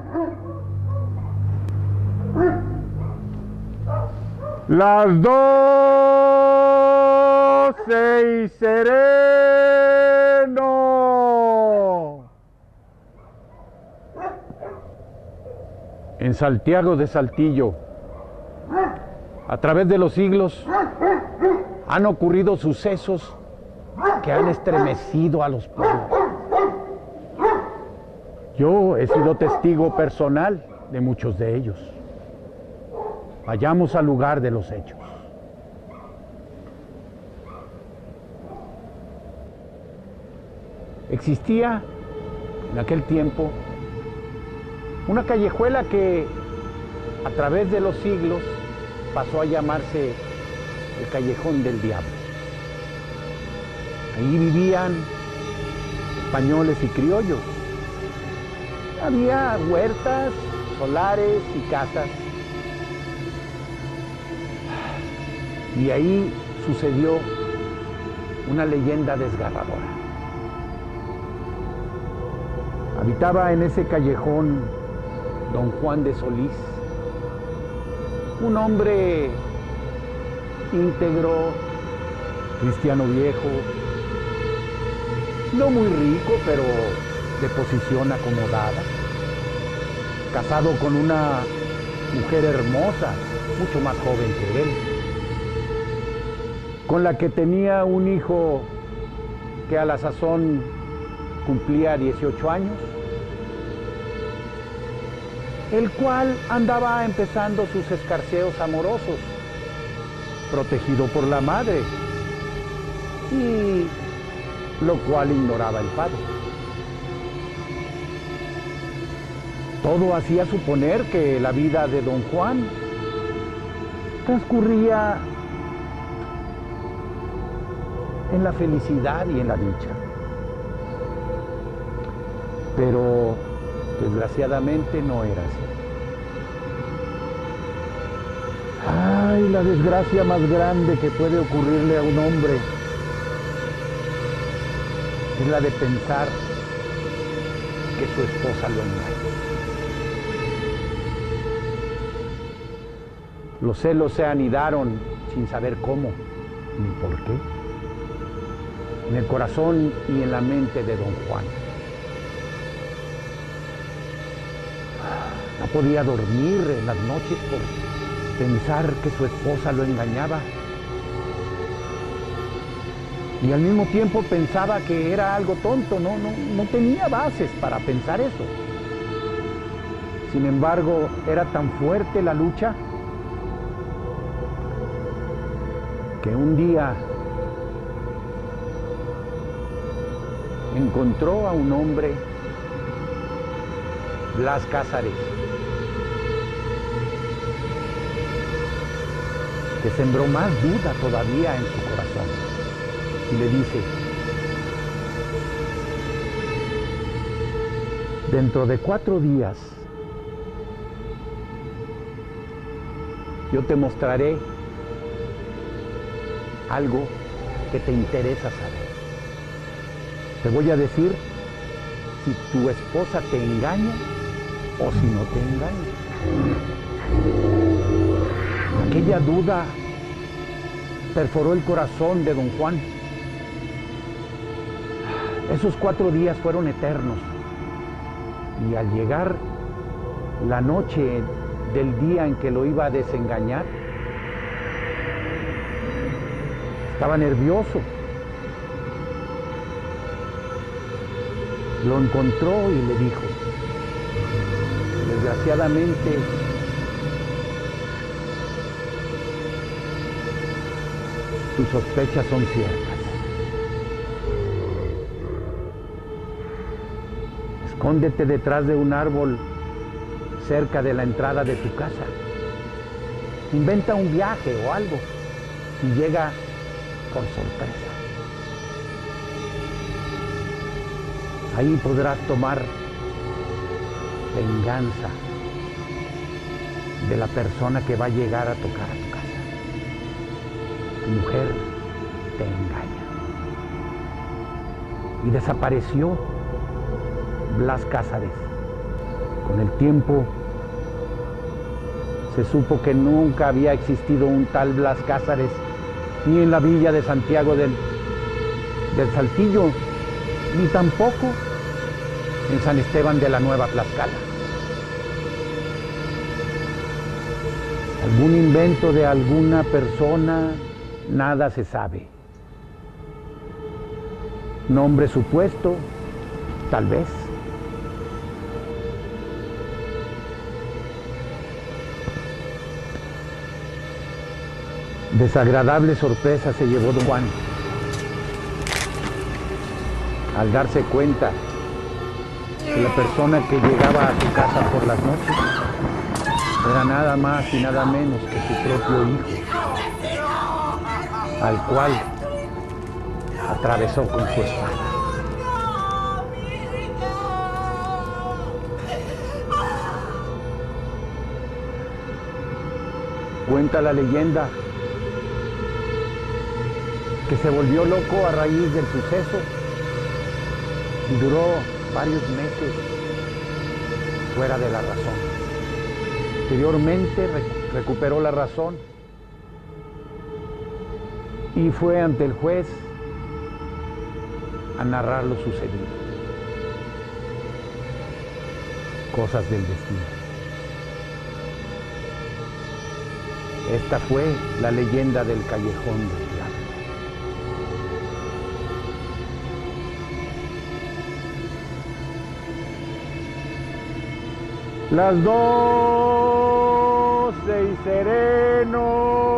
Las 12 y sereno. En Santiago de Saltillo, a través de los siglos, han ocurrido sucesos que han estremecido a los pueblos. Yo he sido testigo personal de muchos de ellos. Vayamos al lugar de los hechos. Existía en aquel tiempo una callejuela que a través de los siglos pasó a llamarse el Callejón del Diablo. Ahí vivían españoles y criollos. Había huertas, solares y casas. Y ahí sucedió una leyenda desgarradora. Habitaba en ese callejón don Juan de Solís, un hombre íntegro, cristiano viejo, no muy rico, pero de posición acomodada, casado con una mujer hermosa, mucho más joven que él, con la que tenía un hijo que a la sazón cumplía 18 años, el cual andaba empezando sus escarceos amorosos, protegido por la madre, y lo cual ignoraba el padre. Todo hacía suponer que la vida de don Juan transcurría en la felicidad y en la dicha. Pero desgraciadamente no era así. Ay, la desgracia más grande que puede ocurrirle a un hombre es la de pensar que su esposa lo engaña. Los celos se anidaron sin saber cómo ni por qué en el corazón y en la mente de don Juan. No podía dormir en las noches por pensar que su esposa lo engañaba. Y al mismo tiempo pensaba que era algo tonto, no tenía bases para pensar eso. Sin embargo, era tan fuerte la lucha que un día encontró a un hombre, Blas Cázares, que sembró más duda todavía en su corazón y le dice: dentro de 4 días yo te mostraré algo que te interesa saber. Te voy a decir si tu esposa te engaña o si no te engaña. Aquella duda perforó el corazón de don Juan. Esos 4 días fueron eternos. Y al llegar la noche del día en que lo iba a desengañar, estaba nervioso. Lo encontró y le dijo: desgraciadamente, tus sospechas son ciertas. Escóndete detrás de un árbol cerca de la entrada de tu casa. Inventa un viaje o algo y llega con sorpresa. Ahí podrás tomar venganza de la persona que va a llegar a tocar a tu casa. Tu mujer te engaña. Y desapareció Blas Cázares Con el tiempo se supo que nunca había existido un tal Blas Cázares, ni en la villa de Santiago del Saltillo, ni tampoco en San Esteban de la Nueva Tlaxcala. Algún invento de alguna persona, nada se sabe. Nombre supuesto, tal vez. Desagradable sorpresa se llevó don Juan al darse cuenta que la persona que llegaba a su casa por las noches era nada más y nada menos que su propio hijo, al cual atravesó con su espada. Cuenta la leyenda que se volvió loco a raíz del suceso y duró varios meses fuera de la razón. Posteriormente recuperó la razón y fue ante el juez a narrar lo sucedido. Cosas del destino. Esta fue la leyenda del Callejón del Diablo. Las 12 y sereno.